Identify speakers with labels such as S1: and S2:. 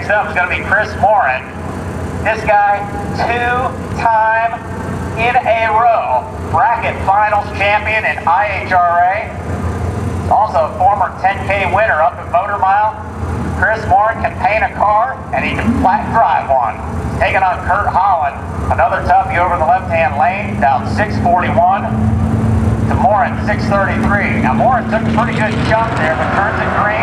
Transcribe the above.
S1: Next up is going to be Chris Moren. This guy, two-time in a row bracket finals champion in IHRA. Also a former 10K winner up at Motor Mile. Chris Moren can paint a car and he can flat drive one. He's taking on Kurt Holland, another toughie over the left-hand lane, down 641 to Moren 633. Now Moren took a pretty good jump there, but turns it green.